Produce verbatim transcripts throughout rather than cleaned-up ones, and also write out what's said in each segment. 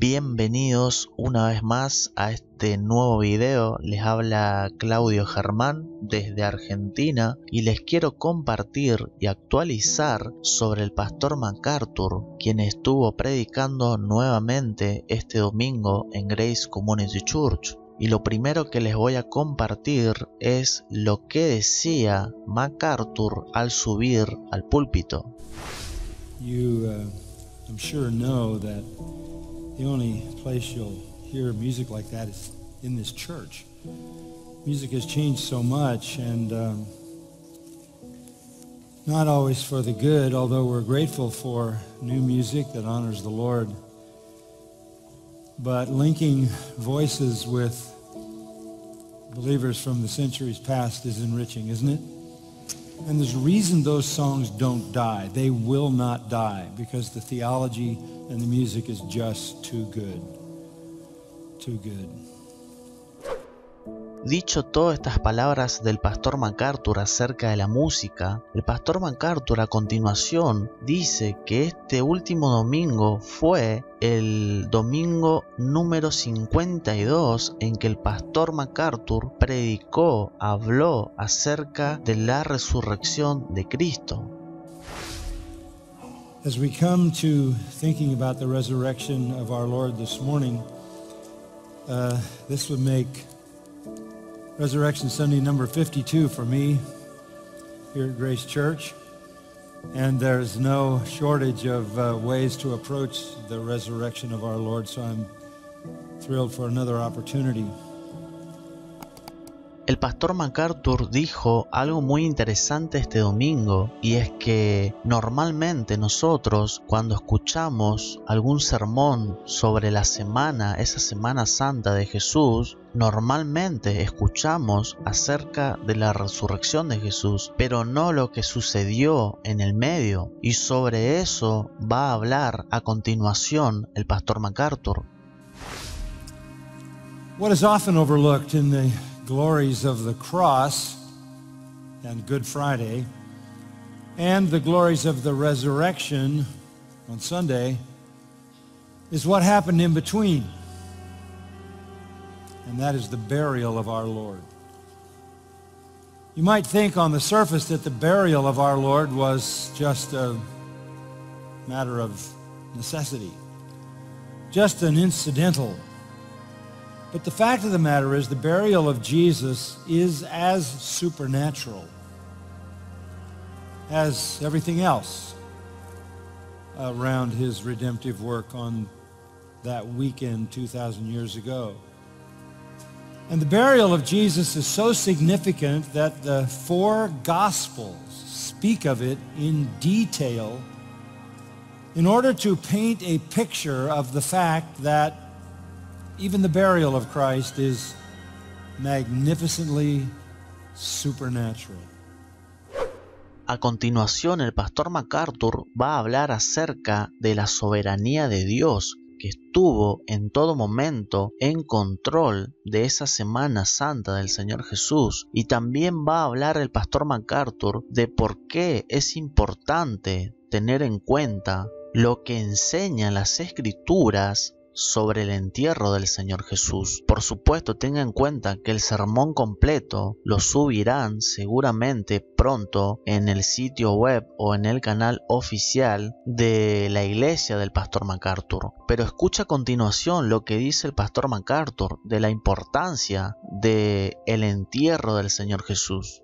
Bienvenidos una vez más a este nuevo video. Les habla Claudio Germán desde Argentina y les quiero compartir y actualizar sobre el pastor MacArthur, quien estuvo predicando nuevamente este domingo en Grace Community Church. Y lo primero que les voy a compartir es lo que decía MacArthur al subir al púlpito. You, uh, I'm sure know that the only place you'll hear music like that is in this church. Music has changed so much, and um, not always for the good, although we're grateful for new music that honors the Lord. But linking voices with believers from the centuries past is enriching, isn't it? And there's a reason those songs don't die. They will not die because the theology and the music is just too good. Too good. Dicho todas estas palabras del pastor MacArthur acerca de la música, el pastor MacArthur a continuación dice que este último domingo fue el domingo número cincuenta y dos en que el pastor MacArthur predicó, habló acerca de la resurrección de Cristo. As we come to thinking about the resurrection of our Lord this morning, uh, this would make Resurrection Sunday number fifty-two for me here at Grace Church. And there's no shortage of uh, ways to approach the resurrection of our Lord, so I'm thrilled for another opportunity. El pastor MacArthur dijo algo muy interesante este domingo, y es que normalmente nosotros cuando escuchamos algún sermón sobre la semana, esa Semana Santa de Jesús, normalmente escuchamos acerca de la resurrección de Jesús, pero no lo que sucedió en el medio, y sobre eso va a hablar a continuación el pastor MacArthur. What is often overlooked in the glories of the cross and Good Friday and the glories of the resurrection on Sunday is what happened in between, and that is the burial of our Lord. You might think on the surface that the burial of our Lord was just a matter of necessity, just an incidental. But the fact of the matter is the burial of Jesus is as supernatural as everything else around his redemptive work on that weekend two thousand years ago. And the burial of Jesus is so significant that the four Gospels speak of it in detail in order to paint a picture of the fact that even the burial of Christ is magnificently supernatural. A continuación, el pastor MacArthur va a hablar acerca de la soberanía de Dios, que estuvo en todo momento en control de esa Semana Santa del Señor Jesús. Y también va a hablar el pastor MacArthur de por qué es importante tener en cuenta lo que enseñan las Escrituras sobre el entierro del Señor Jesús. Por supuesto, tenga en cuenta que el sermón completo lo subirán seguramente pronto en el sitio web o en el canal oficial de la iglesia del pastor MacArthur. Pero escucha a continuación lo que dice el pastor MacArthur de la importancia de el entierro del Señor Jesús.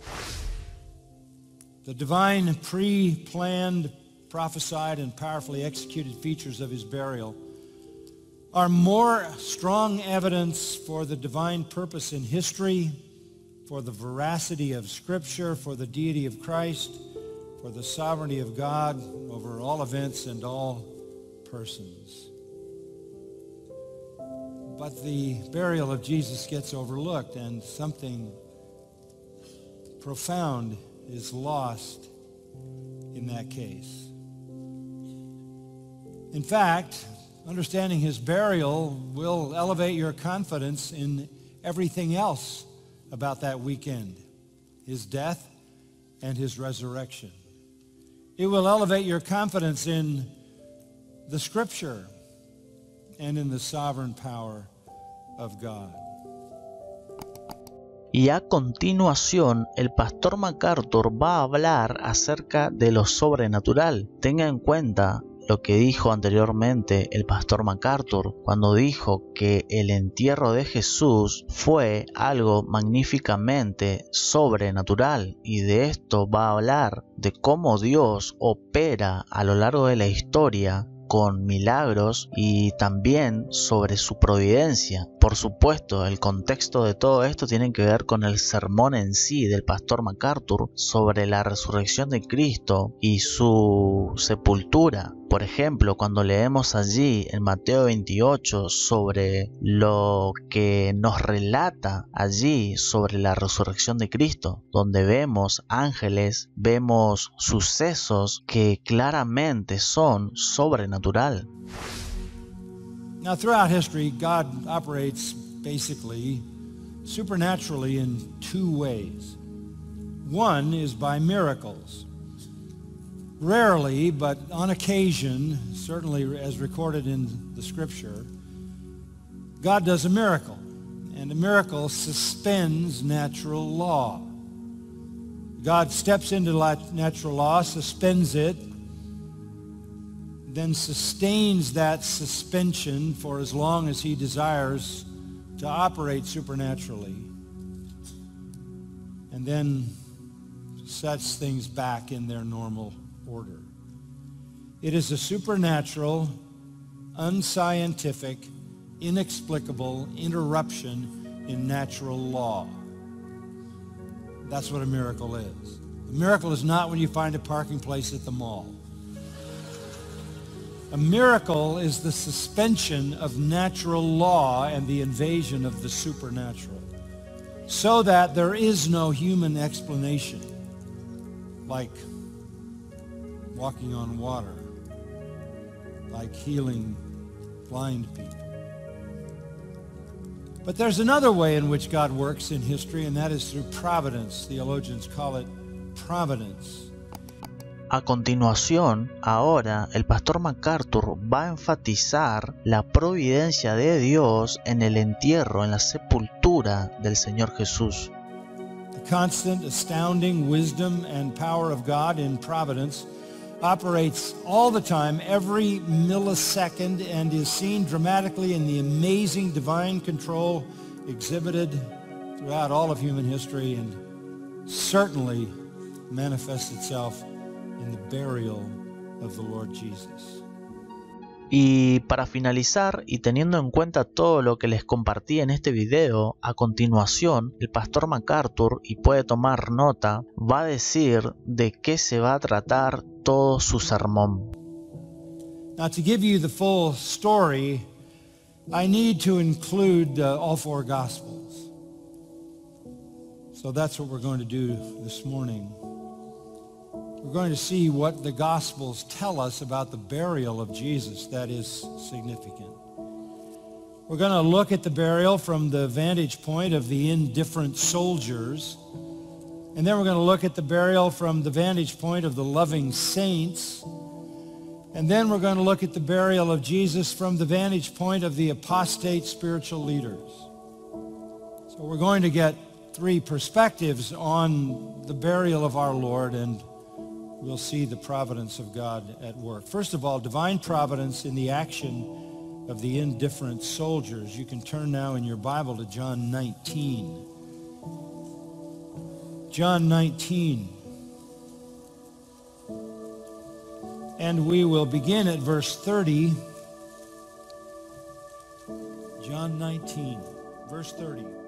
The divine, pre-planned, prophesied, and powerfully executed features of his burial are more strong evidence for the divine purpose in history, for the veracity of Scripture, for the deity of Christ, for the sovereignty of God over all events and all persons. But the burial of Jesus gets overlooked, and something profound is lost in that case. In fact, understanding his burial will elevate your confidence in everything else about that weekend, his death and his resurrection. It will elevate your confidence in the Scripture and in the sovereign power of God. Y a continuación, el pastor MacArthur va a hablar acerca de lo sobrenatural. Tenga en cuenta lo que dijo anteriormente el pastor MacArthur cuando dijo que el entierro de Jesús fue algo magníficamente sobrenatural, y de esto va a hablar de cómo Dios opera a lo largo de la historia con milagros y también sobre su providencia. Por supuesto, el contexto de todo esto tiene que ver con el sermón en sí del pastor MacArthur sobre la resurrección de Cristo y su sepultura. Por ejemplo, cuando leemos allí en Mateo veintiocho sobre lo que nos relata allí sobre la resurrección de Cristo, donde vemos ángeles, vemos sucesos que claramente son sobrenatural. Now, throughout history, God operates basically supernaturally in two ways. One is by miracles. Rarely, but on occasion, certainly as recorded in the scripture, God does a miracle, and a miracle suspends natural law. God steps into natural law, suspends it, then sustains that suspension for as long as he desires to operate supernaturally, and then sets things back in their normal order. It is a supernatural, unscientific, inexplicable interruption in natural law. That's what a miracle is. A miracle is not when you find a parking place at the mall. A miracle is the suspension of natural law and the invasion of the supernatural, so that there is no human explanation, like walking on water, like healing blind people. But there's another way in which God works in history, and that is through providence. Theologians call it providence. A continuación, ahora, el pastor MacArthur va a enfatizar la providencia de Dios en el entierro, en la sepultura del Señor Jesús. The constant, astounding wisdom and power of God in providence operates all the time, every millisecond, and is seen dramatically in the amazing divine control exhibited throughout all of human history, and certainly manifests itself in the burial of the Lord Jesus. Y para finalizar, y teniendo en cuenta todo lo que les compartí en este video, a continuación el pastor MacArthur, y puede tomar nota, va a decir de qué se va a tratar todo su sermón. Now, to give you the full story, I need to include uh, all four Gospels. So that's what we're going to do this morning. We're going to see what the Gospels tell us about the burial of Jesus that is significant. We're going to look at the burial from the vantage point of the indifferent soldiers, and then we're going to look at the burial from the vantage point of the loving saints, and then we're going to look at the burial of Jesus from the vantage point of the apostate spiritual leaders. So we're going to get three perspectives on the burial of our Lord, and we'll see the providence of God at work. First of all, divine providence in the action of the indifferent soldiers. You can turn now in your Bible to John nineteen. John nineteen. And we will begin at verse thirty. John nineteen, verse thirty.